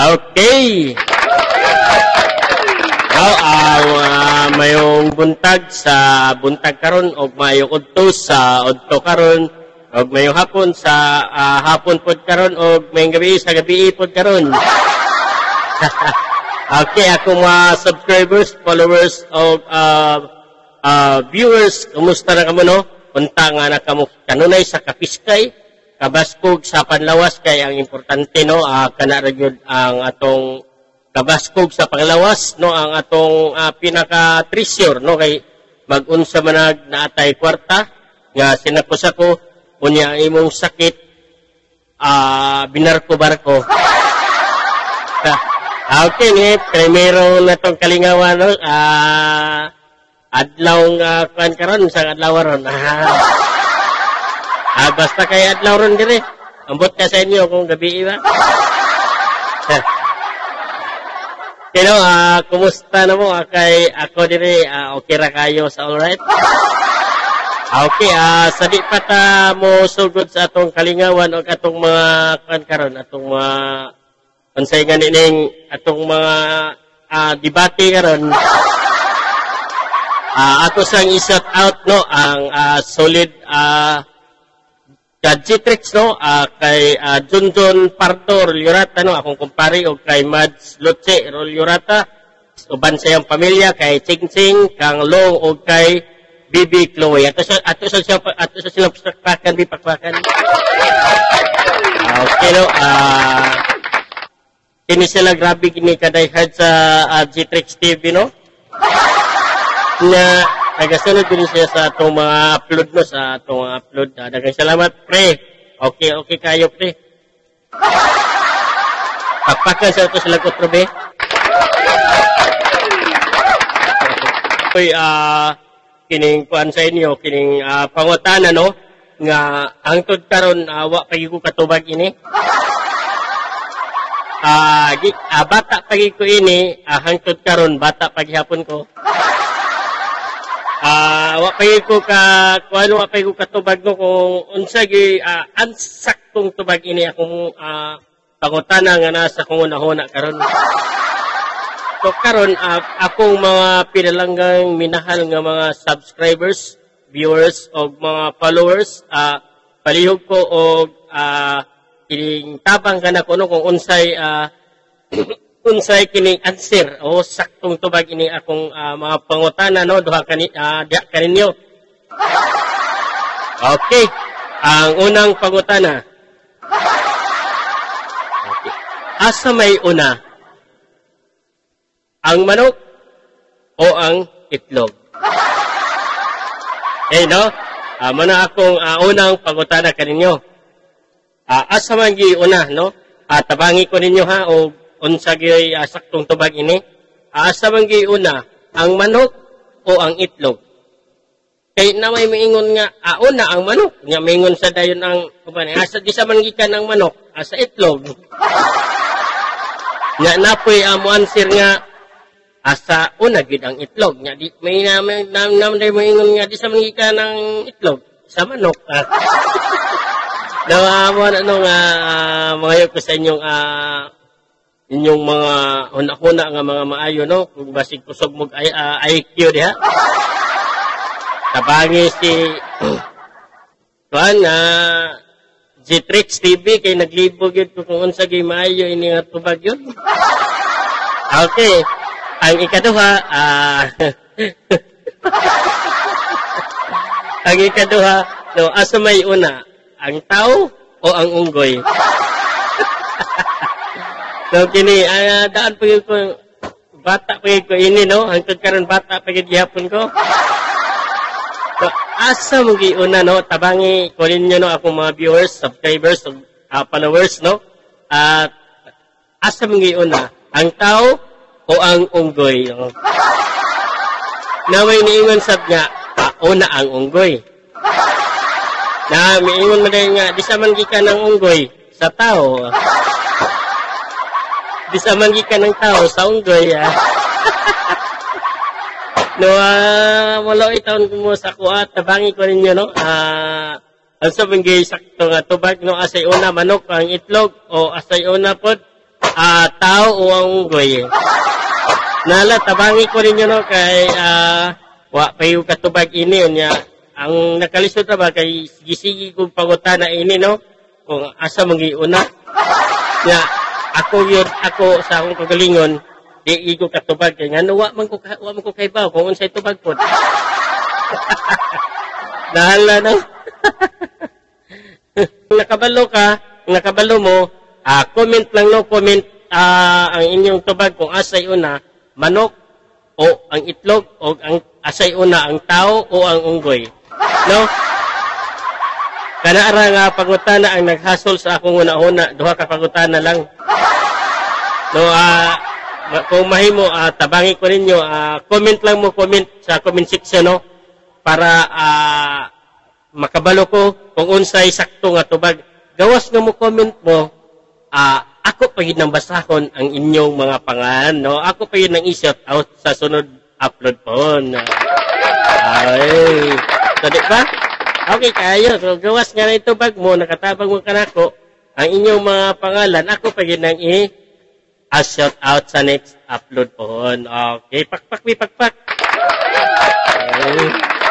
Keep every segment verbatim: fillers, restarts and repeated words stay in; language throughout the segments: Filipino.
Okay. Now, ang uh, mayong buntag sa buntag karon og mayong udto sa udto karon og mayong hapon sa uh, hapon pod karon og mayong gabi sa gabi pod karon. Okay, ako mga subscribers, followers og uh, uh, viewers, kumusta na kamo no? Unta nga na kamo kanunay sa kapiskay, kabaskog sa panlawas kay ang importante no, uh, kana ra gyud ang atong kabaskog sa panglawas no, ang atong uh, pinaka treasure no, kay mag-unsa manag naatay kwarta nga sinapos ako unya ang imong sakit uh, binarko-barko. Okay ni primero na tong kalingawan no, uh, adlaw nga uh, kuan karon sa adlaw ron. Ah, basta kay adlaw ron dire. Ambot ka sa inyo kung gabi ba. Pero ah, uh, kumusta na mo kay ako dire, uh, okay ra kayo sa all right? Okay, ah uh, sa di pa ta mo sugod sa atong kalingawan o atong mga kuan karon, atong mga unsay nga ning atong mga uh, debate karon. Uh, ato sang i-shout out no ang uh, solid uh, Gadgetrix no uh, kay uh, Junjun Parto Rolyurata no, akong kumpare og kay Mads Lutse Rolyurata, uban sa iyang pamilya kay Ching Ching Kang Long og kay Bibi Chloe. Ato sa ato sa ato sa silang pakpakan di pakpakan. Uh, okay no uh, kini sila grabe kini kadayhan sa uh, Gtrix T V no. Na nagasunod din siya sa atong mga upload no, sa atong mga upload. Daghang salamat pre. Okay, okay kayo pre. Pakpakan sa ito sila kotro be. Koy ah kining kuan sa inyo, kining uh, pangutana no nga hangtod karon uh, wa pa gyud ko katubag ini. Ah, uh, uh, bata pa gyud ko ini, uh, hangtod karon bata pa gyapon ko. Ah, uh, wa pa ko ka kuano wa pa ko katubag no kung unsa gi uh, ansaktong tubag ini akong uh, pangutana nga nasa kung una-una karon. So karon uh, akong mga pinalanggang minahal nga mga subscribers, viewers og mga followers, uh, palihog ko og uh, kining tabang kana kuno kung unsay uh, unsay kining answer o saktong tubag ini akong uh, mga pangutana no duha kani uh, diha kaninyo. Okay, ang unang pangutana. Okay. Asa may una? Ang manok o ang itlog? Eh no, uh, muna akong uh, unang pangutana kaninyo. Uh, asa man gi una no? Uh, tabangi ko ninyo ha o unsa gyud uh, saktong tubag ini. Asa man gyud una, ang manok o ang itlog? Kay na may miingon nga uh, una ang manok, nga miingon sa dayon ang kuban asa di sa man gikan ang manok, asa itlog. Nga napoy amo uh, answer nga asa una gyud ang itlog. Nga di may na nam nam day miingon nga di sa man gikan ang itlog, sa manok. Daw amo uh, ano nga uh, mga ko sa inyong uh, inyong mga una-una nga mga maayo no, kung basig kusog mog uh, I Q diha. Tabangi si kuan na uh, Gtrix T V kay naglibog yun kung unsa gyud maayo ini nga tubag yun. Okay, ang ikaduha uh, ang ikaduha no, asa may una, ang tao o ang unggoy? So kini uh, daan pa ko bata pa ko ini no, hangtod karon bata pa gid gihapon ko. So asa mo gi una no, tabangi ko ninyo no akong mga viewers, subscribers, uh, followers no. At uh, asa mo gi una, ang tao o ang unggoy? No? Na may niingon sab nga, uh, una ang unggoy. Na miingon man nga di sa man gikan ang unggoy sa tao. Di sa man gikan ng tao sa unggoy. Ah. No, uh, wala itaon ko mo sa kuha, tabangi ko ninyo, no? Ah, uh, ang sabing sakto nga tubag, no? Asay una manok ang itlog, o asay una pod ah, tao o ang unggoy. Nala, tabangi ko rin yun, no, kay, ah, wa pa yung katubag ini, niya. Ang nakalisod na ba, kay sige-sige kong pangutan na ini, no? Kung asa mangiuna. Niya, ako yun, ako sa akong kagalingon, di ko katubag, kay nga, no, wa man ko, wa man ko kaibaw, kung unsay tubag po. Nahala, no? Nakabalo ka, nakabalo mo, ah, comment lang, no, comment, ah, ang inyong tubag kung asay una, manok, o ang itlog, o ang asay una, ang tao, o ang unggoy. No? Kanaara nga pangutana ang naghasol sa akong una-una, duha ka pangutana lang. No, ah, kung mahimo, ah, tabangi ko ninyo, ah, comment lang mo, comment sa comment section, no? Para, ah, makabalo ko kung unsay sakto nga tubag. Gawas nga mo comment mo, ah, ako pa yun ang basahon ang inyong mga pangalan, no? Ako pa yun ang i-shout out sa sunod upload po. Ay, so di ba? Okay kayo. So, gawas nga na itubag mo, nakatabang mo kanako, ang inyong mga pangalan, ako pa yun ang i-shout out sa next upload po. Okay, pakpak, pakpak. Okay.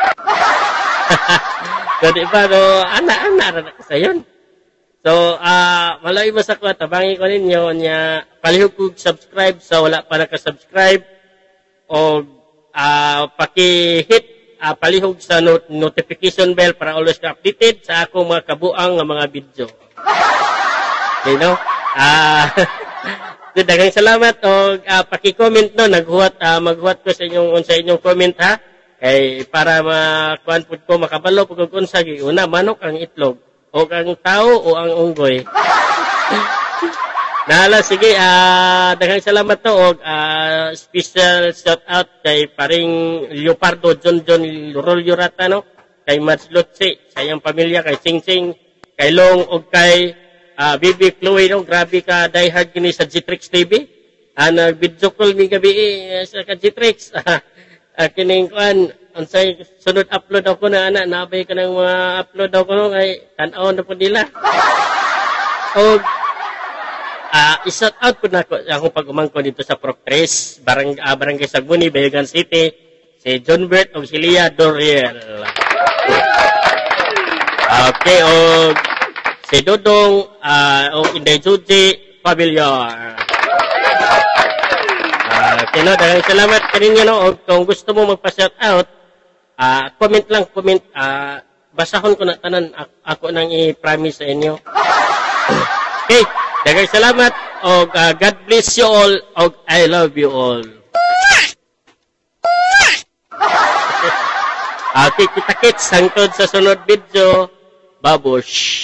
So, di ba, no, ana-ana na sa yun. So, ah, uh, malay mo sa ko, tabangi ko ninyo, niya, palihog ko subscribe sa wala pa nakasubscribe, o, ah, uh, paki-hit, uh, palihog sa not notification bell para always ka updated sa akong mga kabuang ng mga video. Okay, no? Ah, uh, daghang salamat, o, uh, paki-comment, no, naghuwat, uh, maghuwat ko sa inyong, sa inyong comment, ha? Kay para makuan pud ko makabalo pud kung unsa gi una manok ang itlog o ang tao o ang unggoy. Nala sige ah uh, daghang salamat to og uh, special shout out kay paring Leopardo John John Rolyo Rata, no, kay Mats Lutsi sa iyang pamilya, kay Sing Sing, kay Long og kay uh, Bibi Chloe, no, grabe ka diehard kini sa G-Trix T V. Ah, nag-video call mi gabi eh, sa G-Trix. Uh, kining kuan unsay sunod upload ako na ana nabay ka nang mga upload ako no kay tan-aw na po nila. Og ah uh, i-shout out ko na ko akong pag-umangko dito sa Proctres, barang uh, barangay Saguni, Bayagan City, si John Bert og si Lia Doriel. Okay, og si Dodong uh, og Inday Juji Pavilion. Okay, no, daghang salamat kaninyo, no, o kung gusto mo magpa-shout out, uh, comment lang, comment, uh, basahon ko na tanan, ako nang i-promise sa inyo. Okay, daghang salamat, o uh, God bless you all, o I love you all. Okay, kita-kits, hangtod sa sunod video, babush.